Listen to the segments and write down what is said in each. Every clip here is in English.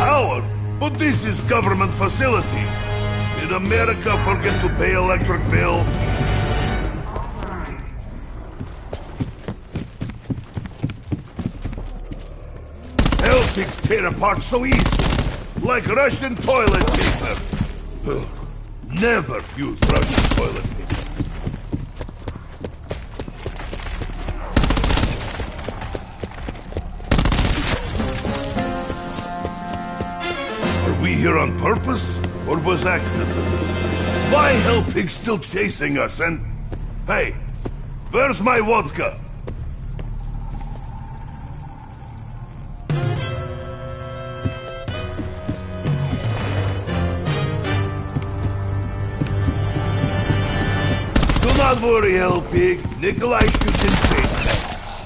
power, but this is government facility. Did America forget to pay electric bill? Hellpigs tear apart so easy, like Russian toilet paper. Never use Russian toilet paper. Are we here on purpose, or was accident? Why Hellpig still chasing us and... Hey, where's my vodka? Do not worry, Hellpig. Nikolai shoots in face next.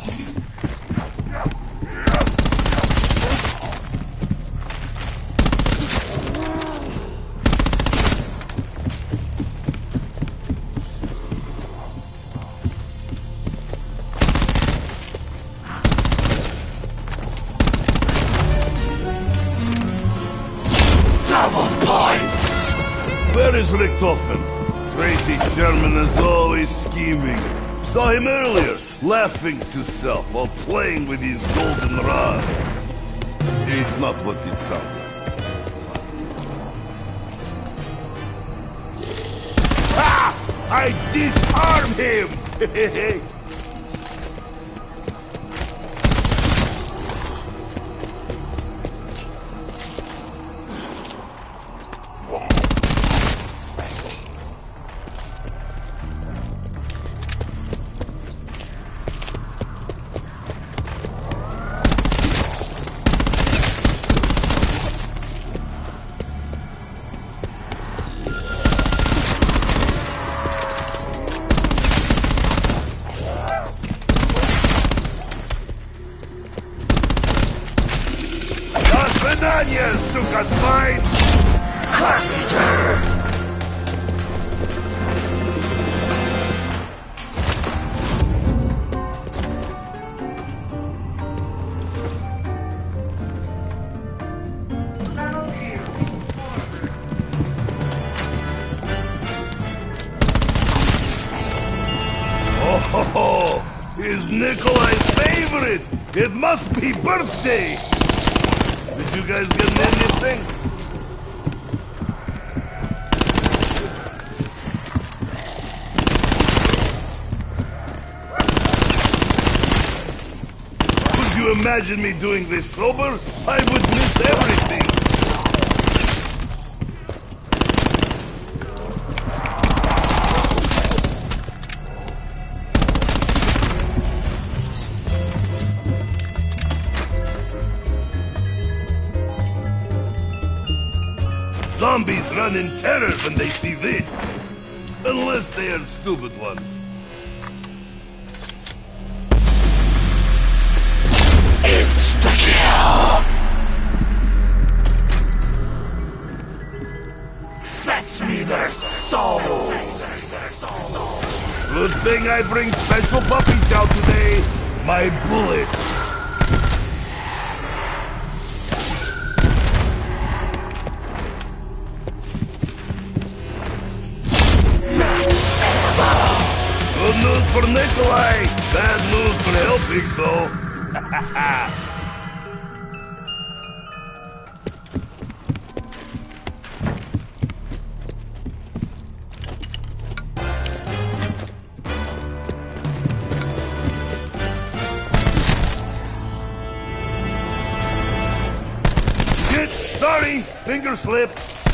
Where is Richtofen? Crazy Sherman is always scheming. Saw him earlier, laughing to self while playing with his golden rod. It's not what it sounded. Ha! I disarm him! Свидания, сука, свайн! Carpenter! Oh, ho, ho. Is Nikolai's favorite! It must be birthday! Did you guys get anything? Could you imagine me doing this sober? I would miss everything. Zombies run in terror when they see this. Unless they are stupid ones. Insta-kill! Fetch me their souls! Good thing I bring special puppy chow today. My bullets. Good news for Nikolai! Bad news for Hellpigs, though. Shit! Sorry! Finger slip!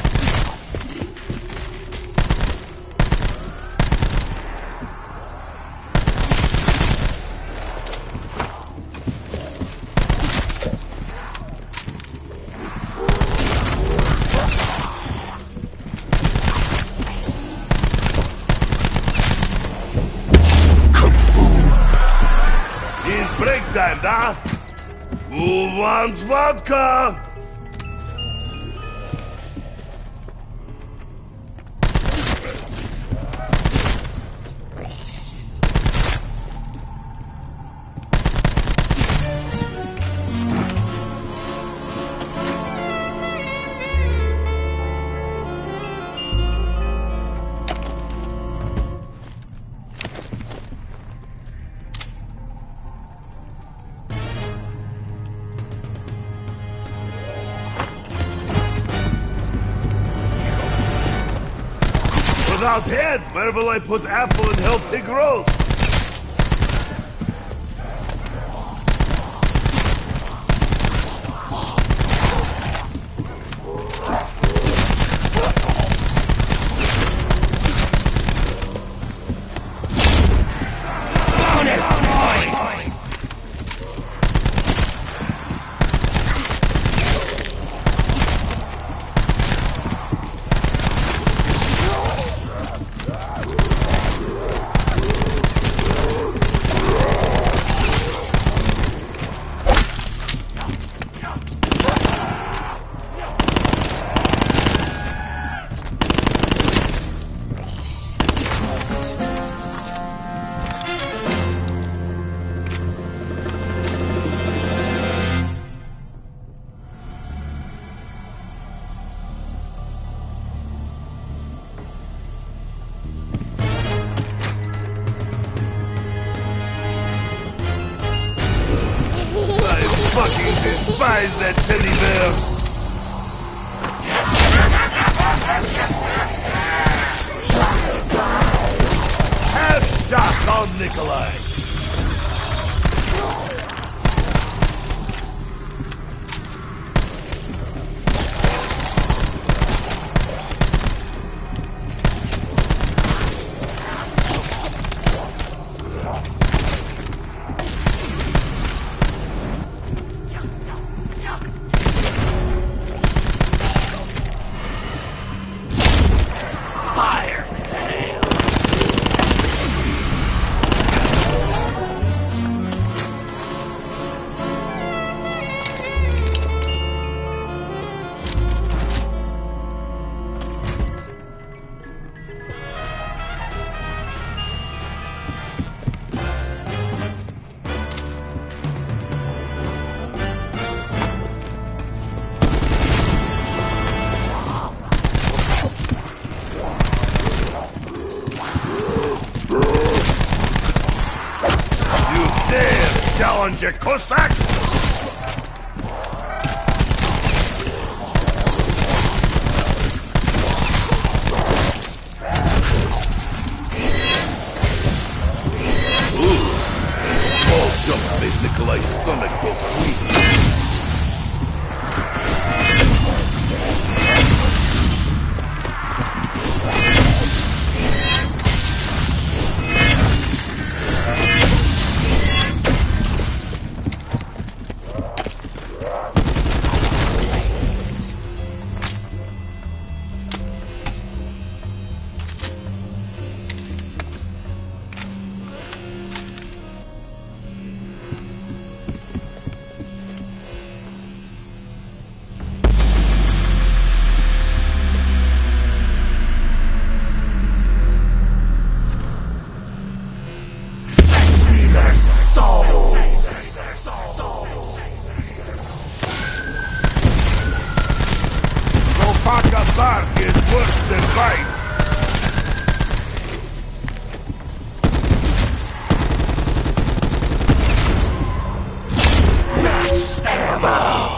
Break time, da? Who wants vodka? Without head, where will I put apple and healthy growth? Fucking despise that teddy bear! Have shot on Nikolai! Challenge a Cossack! Ooh! Small jump made Nikolai's stomach go weak. Bark is worse than bite. Max ammo!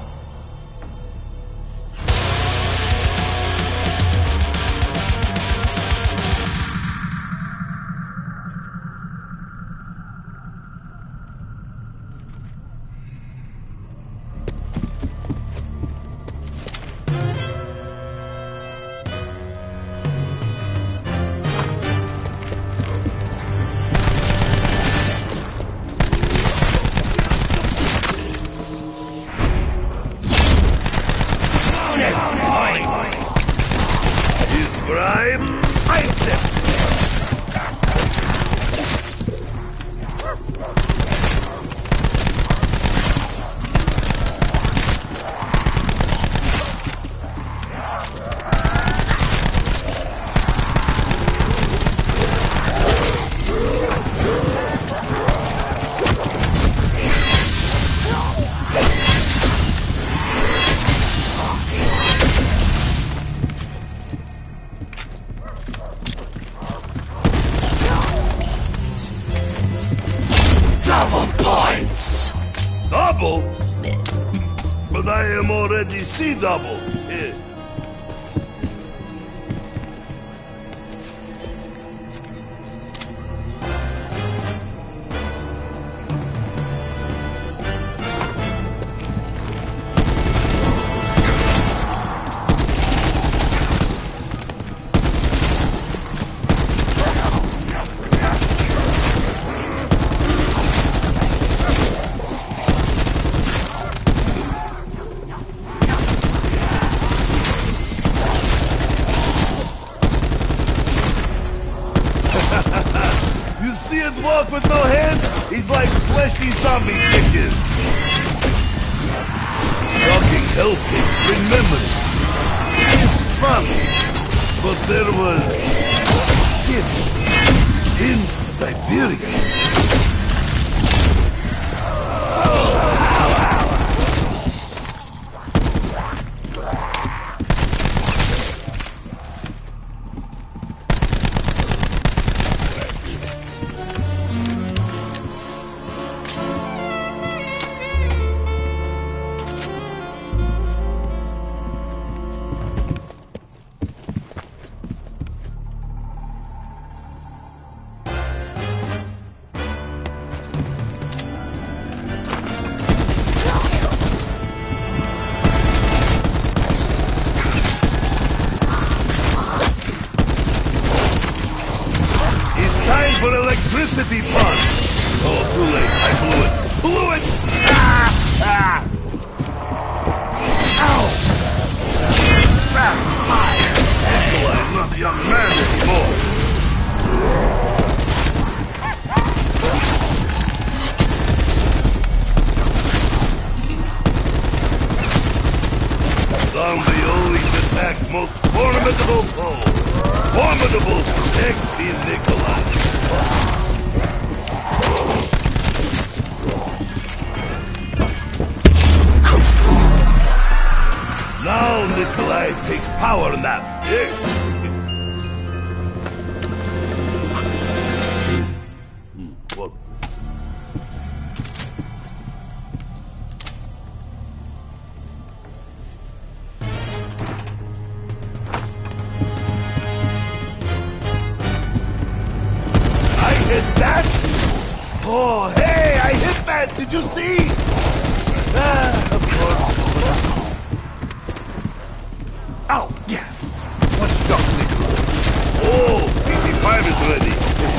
Bribe, I accept. Double points! Double? But I am already C-double. walk with no hands, he's like fleshy zombie chicken. Shocking hell pigs bring memories. It's fun, but there was shit in Siberia. For electricity pump! Oh, too late. I blew it. Blew it! Ah! Ah! Ow! Fire! I'm not a young man anymore. Zombie always attack most formidable foe. Formidable, sexy Nikolai. Now Nikolai takes power nap. Yeah. What? I hit that? Oh, hey, I hit that! Did you see? Ah, of course. Ow! Yeah! One shot, Nikolai. Oh, PC-5 is ready.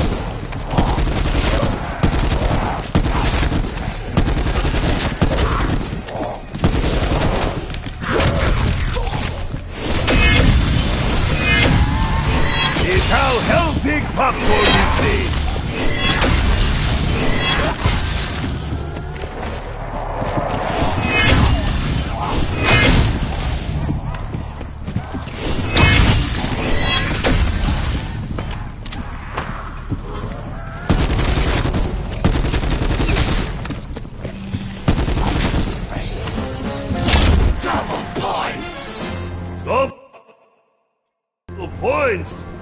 It's how hell big popcorn is made. Double points!